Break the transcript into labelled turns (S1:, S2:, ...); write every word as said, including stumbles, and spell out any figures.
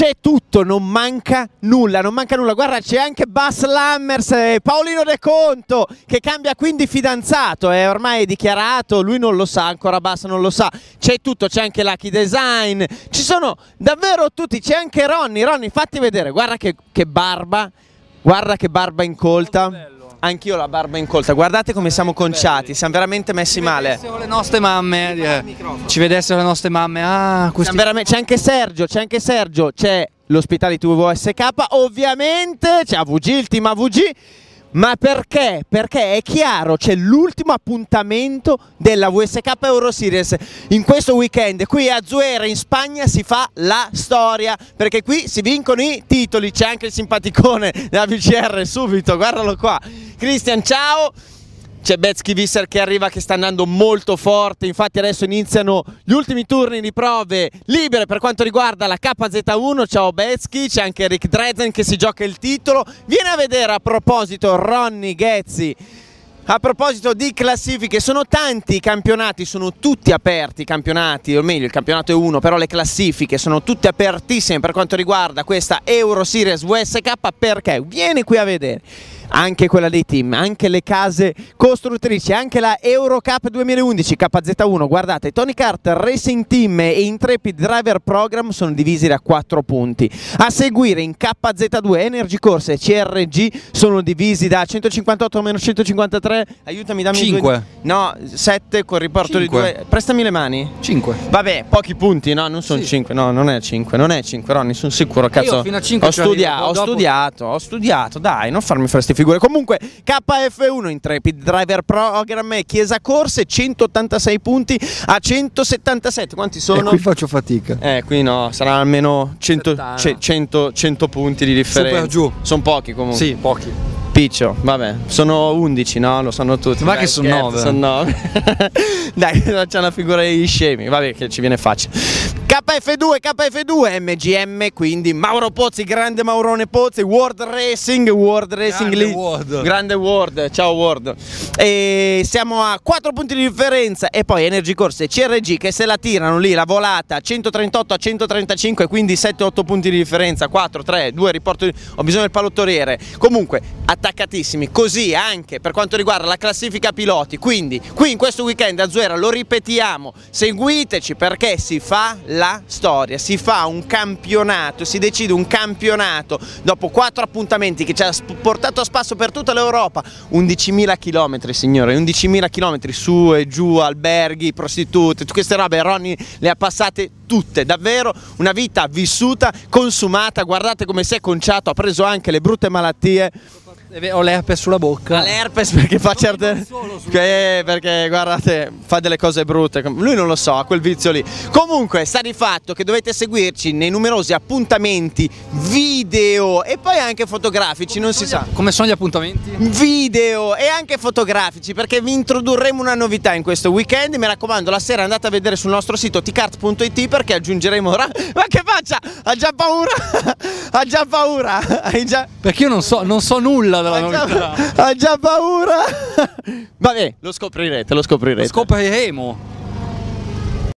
S1: c'è tutto, non manca nulla, non manca nulla. Guarda, c'è anche Bas Lammers e Paolino De Conto che cambia quindi fidanzato, è ormai dichiarato, lui non lo sa, ancora Bas non lo sa. C'è tutto, c'è anche Lucky Design, ci sono davvero tutti, c'è anche Ronny. Ronny, fatti vedere, guarda che, che barba, guarda che barba incolta. Anch'io la barba incolta, guardate come siamo conciati, siamo veramente messi male.
S2: Ci vedessero le nostre mamme, eh. Ci vedessero le nostre mamme, ah, questi...
S1: C'è anche Sergio, c'è anche Sergio, c'è l'Hospitality V V S K, ovviamente c'è A V G, il team A V G. Ma perché? Perché è chiaro, c'è l'ultimo appuntamento della V S K Euroseries in questo weekend. Qui a Zuera in Spagna si fa la storia, perché qui si vincono i titoli. C'è anche il simpaticone della V C R subito, guardalo qua. Cristian, ciao! C'è Betsky Visser che arriva, che sta andando molto forte, infatti adesso iniziano gli ultimi turni di prove libere per quanto riguarda la K Z uno, ciao Betsky, c'è anche Rick Drezen che si gioca il titolo. Vieni a vedere a proposito Ronny Ghezzi, a proposito di classifiche, sono tanti i campionati, sono tutti aperti i campionati, o meglio il campionato è uno, però le classifiche sono tutte apertissime per quanto riguarda questa Euroseries V S K, perché vieni qui a vedere. Anche quella dei team, anche le case costruttrici, anche la Eurocup duemilaundici K Z uno, guardate, Tony Kart Racing Team e Intrepid Driver Program sono divisi da quattro punti, a seguire in K Z due Energy Corse e C R G sono divisi da centocinquantotto meno centocinquantatré, aiutami, dammi
S2: cinque.
S1: Due, no, sette con riporto cinque. Di due, prestami le mani.
S2: cinque.
S1: Vabbè, pochi punti, no, non sono
S2: sì.
S1: cinque, no, non è cinque, non è cinque, Ronny, sono sicuro, cazzo.
S2: Io fino a cinque
S1: ho, studia ho studiato, ho studiato, dai, non farmi fare queste figure. Comunque K F uno Intrepid Driver Program e Chiesa Corse centottantasei punti a centosettantasette. Quanti sono?
S2: E qui faccio fatica.
S1: Eh, qui no, sarà almeno cento, cento, cento punti di differenza.
S2: Super giù.
S1: Sono pochi comunque.
S2: Sì, pochi.
S1: Piccio, vabbè, sono undici, no? Lo sanno tutti.
S2: Ma che sono nove.
S1: Sono nove. Dai, c'è una figura degli scemi, vabbè che ci viene facile. K F due, K F due, M G M, quindi Mauro Pozzi, grande Maurone Pozzi, World Racing, World Racing
S2: grande
S1: lì.
S2: World.
S1: Grande World, ciao World. E siamo a quattro punti di differenza e poi Energy Corse e C R G che se la tirano lì, la volata, centotrentotto a centotrentacinque, quindi sette otto punti di differenza, quattro, tre, due, riporto, ho bisogno del palottoriere. Comunque, attaccatissimi, così anche per quanto riguarda la classifica piloti, quindi qui in questo weekend a Zuera, lo ripetiamo, seguiteci perché si fa la storia, si fa un campionato, si decide un campionato dopo quattro appuntamenti che ci ha portato a spasso per tutta l'Europa, undicimila chilometri signore, undicimila chilometri su e giù, alberghi, prostitute, tutte queste robe Ronny le ha passate tutte, davvero una vita vissuta, consumata, guardate come si è conciato, ha preso anche le brutte malattie.
S2: Ho l'herpes sulla bocca.
S1: L'herpes perché fa certe... Che, perché guardate, fa delle cose brutte. Lui non lo so, ha quel vizio lì. Comunque sta di fatto che dovete seguirci nei numerosi appuntamenti video e poi anche fotografici, non si sa.
S2: Come sono gli appuntamenti?
S1: Video e anche fotografici, perché vi introdurremo una novità in questo weekend. Mi raccomando, la sera andate a vedere sul nostro sito t kart punto it perché aggiungeremo... Ma che faccia? Ha già paura? Ha già paura? Hai già...
S2: Perché io non so, non so nulla della
S1: ha
S2: novità.
S1: Già, ha già paura? Vabbè, lo scoprirete, lo scoprirete.
S2: Lo scopriremo.